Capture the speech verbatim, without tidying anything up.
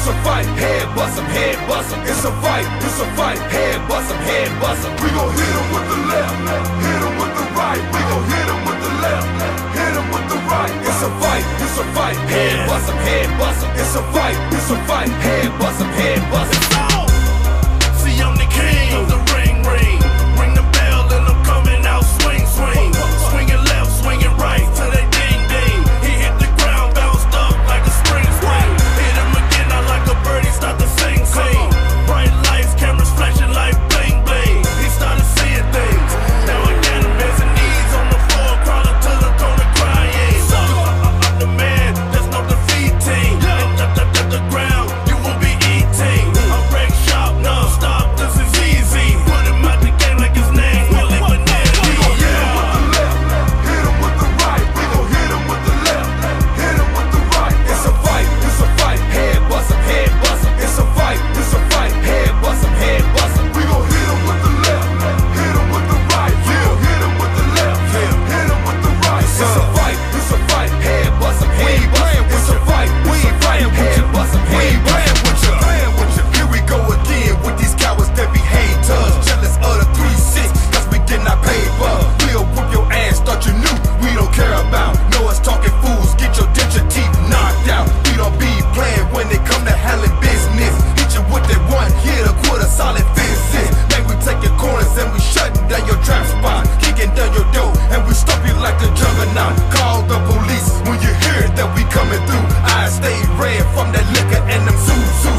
it's a fight, head bust 'em, head bust 'em. It's a fight, it's a fight, head bust 'em, head bust 'em. We gon' hit 'em with the left, hit 'em with the right. We gon' hit 'em with the left, hit 'em with the right. It's a fight, it's a fight, head bust 'em, head bust 'em. It's a fight, it's a fight, head bust 'em, head bust 'em. See, I'm the king of the ring, ring. Ring the bell and I'm coming out, swing, swing. Swinging left, swinging right till they ding, ding. He hit the ground, bounced up like a spring, spring. Hit him again, I like a birdie, start to sing, sing. Bright lights, cameras flashing like bling, bling. He started seeing things. Now I got him hands and knees on the floor, crawling to the corner crying. I'm the man, there's no defeating. And up, up, up the ground, you won't be eating. I'm wreck shop, non-stop, this is easy. Put him out the game like his name, Willie Vanilli. We gon' hit 'em with the left, hit 'em with the right. We gon' hit 'em with the left, hit 'em with the right. It's a fight, it's a fight, head bust 'em, head bust 'em. It's a fight, it's a fight, head bust 'em, head bust 'em. We gon' hit 'em with the left, hit 'em with the right. We gon' hit 'em with the left, hit 'em with the right. It's a fight, it's a fight, head bust 'em, head bust 'em. It's a fight, it's a fight, head bust 'em, head bust 'em. Here we go again with these cowards that be haters. Jealous of the three six, cause we get our paper. We'll whoop your ass, thought you knew we don't care about. Know us talking fools, get your denture teeth knocked out. We don't be playing when it come to handling business. Hit you with that one hit, a quarter solid fences. Man, we taking corners and we shutting down your trap spot. Kicking down your door and we stop you like the juggernaut. Call the police when you hear that we coming through. Eyes stay red from that liquor and them zoo zoo.